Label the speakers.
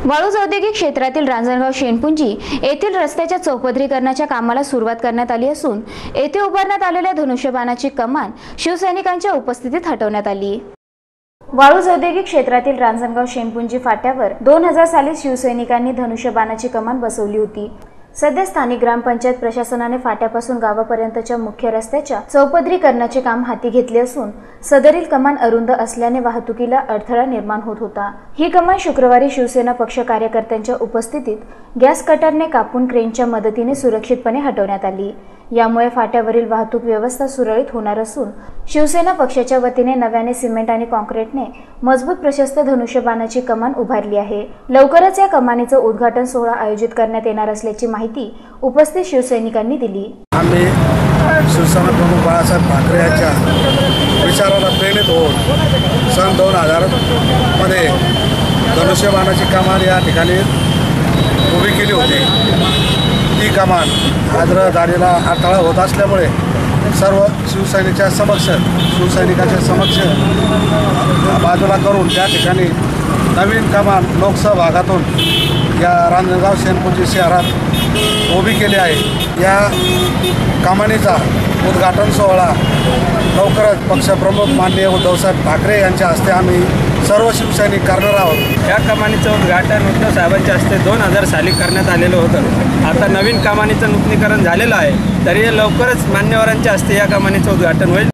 Speaker 1: वाळूज औद्योगिक क्षेत्रातील रांजणगाव शेणपुंजी येथील रस्त्याच्या चौपदरीकरणाच्या कामाला सुरुवात करण्यात आली असून येथे उभारण्यात आलेल्या धनुष्यबाणाची कमान शिवसैनिकांच्या उपस्थितीत हटवण्यात आली। वाळूज औद्योगिक क्षेत्रातील रांजणगाव शेणपुंजी फाट्यावर 2000 साली शिवसैनिकांनी धनुष्यबाणाची कमान बसवली होती। सध्या स्थानिक ग्रामपंचायत प्रशासनाने फाट्यापासून गावापर्यंतच्या मुख्य रस्त्याच्या चौपदरीकरणाचे काम हाती घेतले असून सदरील कमान अरुंद असल्याने वाहतुकीला अडथळा निर्माण होत होता। ही कमान शुक्रवारी शिवसेना पक्ष कार्यकर्त्यांच्या उपस्थितीत गॅस कटरने कापून क्रेनच्या मदतीने सुरक्षितपणे हटवण्यात आली। यामुळे फाट्यावरील वाहतूक व्यवस्था सुरळीत होणार असून शिवसेना पक्षाच्या वतीने नव्याने सिमेंट आणि कॉन्क्रीटने मजबूत प्रशस्त धनुष्यबाणाची कमान उभारली आहे। लवकरच या कमानीचं उद्घाटन सोहळा आयोजित करण्यात येणार असल्याची माहिती उपस्थित शिवसैनिकांनी दिली।
Speaker 2: आम्ही शिवसेना प्रमुख बाळासाहेब ठाकरे यांच्या विचाराला प्रेरित होऊन सन 2000 मध्ये धनुष्यबाणाची कमान या ठिकाणी उभी केली होती। ती कमान आदरदारीला अडथळा होत असल्यामुळे सर्व शिवसैनिकांच्या समक्ष बाजूला करून त्या ठिकाणी नवीन कमान लोकसभा भागातून या रांजणगाव शेणपुंजी शहरात उभी केली आहे। या कमानीचा उद्घाटन सोहळा लवकरच पक्षप्रमुख माननीय उद्धवसाहेब ठाकरे यांच्या हस्ते आम्ही सर्व शिवसैनिक करणार आहोत।
Speaker 3: या कमानीचं उद्घाटन उद्धव साहेबांच्या हस्ते 2000 साली करण्यात आलेलं होतं। आता नवीन कमानीचं नूतनीकरण झालेलं आहे, तरी लवकरच मान्यवरांच्या हस्ते या कमानीचं उद्घाटन होईल।